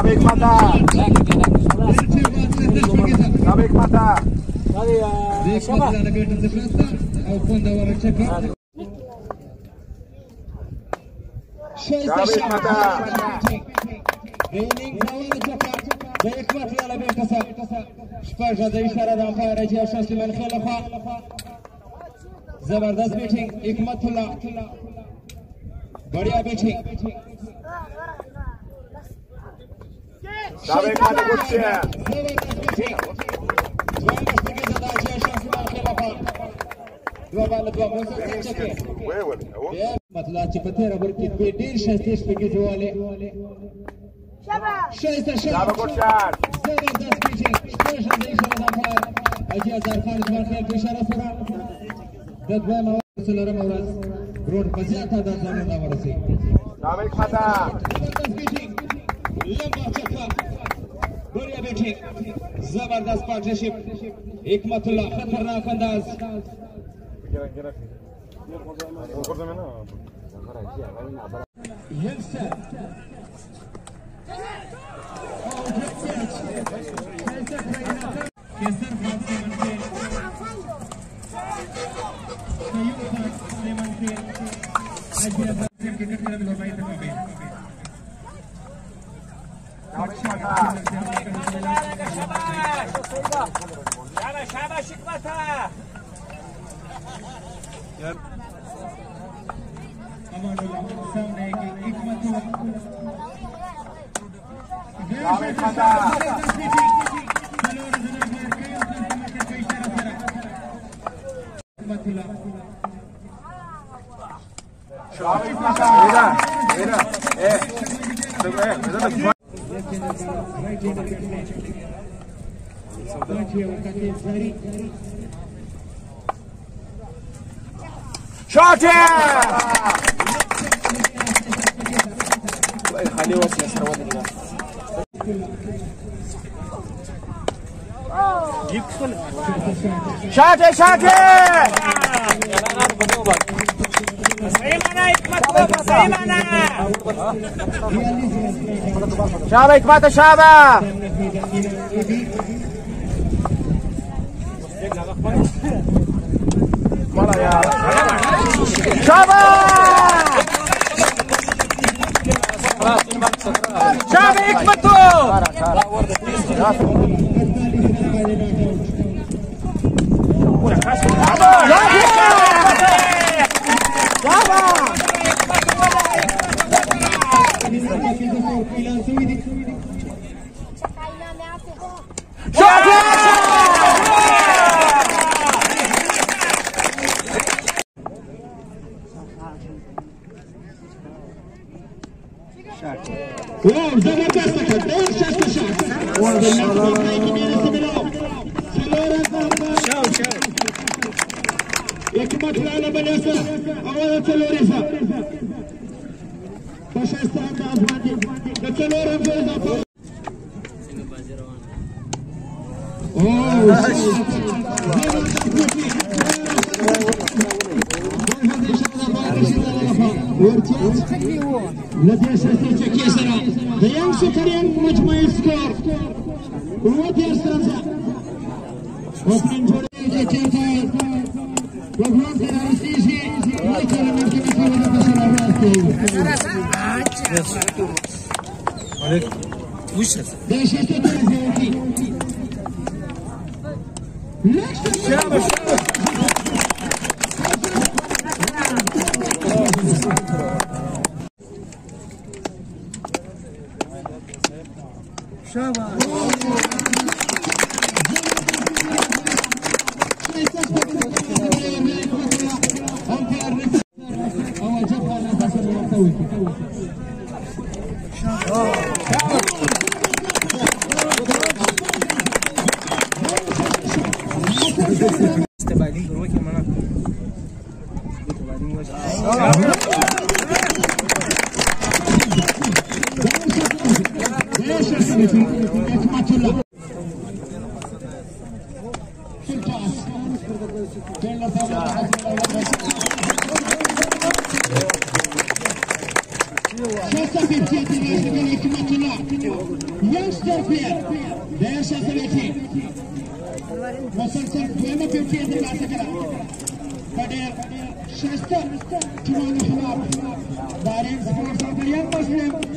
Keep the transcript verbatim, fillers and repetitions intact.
Hikmat'a. Tabii Hikmat'a. Hadi ya. Şaba. Tabii Hikmat'a. Raining power Japan. Hikmat yala bekasa. Şparjada işareden xarici aşası men xalafa. Zabardast batting Hikmatullah बढ़िया batting Tabii Hikmat'a kurşun. मतलब चिपते रबर की बेटीर शस्त्र पे के जोले शस्त्र Tabii kurşun. जबरदस्त बैटिंग स्पेशल इशारा दाफा अजी हजार खान इस्माइल खेल के इशारा सरा ददवा सलरम औरस रोड बजिया था दादाने ना वरसे Tabii Hikmat'a. जबरदस्त बैटिंग लंबा चक्का बढ़िया बैटिंग जबरदस्त पार्टनरशिप हिकमतुल्लाह खतरनाक अंदाज Yelsa. Keser Fatih Manke. Sayur Fatih Manke. Ajiya Basim cricket club में लड़ाई तक गए. शाबाश शाबाश हिकमता. यार सामने की Hikmatullah Tabii Hikmat'a. Tabii Hikmat'a. Mira, mira. Eh. Eh, mira. Shot it! خليه وصل سرواد الله. يكفل. Shot it, shot it! سيمانا حكمت سيمانا. شابة حكمت شابة. مرة يا شابة. شابة حكمته. واو زبردست دور شست شست شاو شاو حكمت لاله بنسا اول تلوريفا فشست انداز باندې د څلورم په اضافه لدي شستي كيسرا ديان سكرين مجمع سكور قوتي استرنسا وفرن جوري جيتا وفرن تنارسيسي ويتر من كمسي ولا بسرعاتي عليك وش هذا؟ دي شستي تنزيوتي شابه شابه شابه استبعدين بروحي معنا استبعدين وجه Just a fifty international Hikmat Ullah. Youngster player. There she is waiting. Musalsal twelve fifty international. Kadir Shasta Tuman Hawab. Bahrain sports of the young Muslim.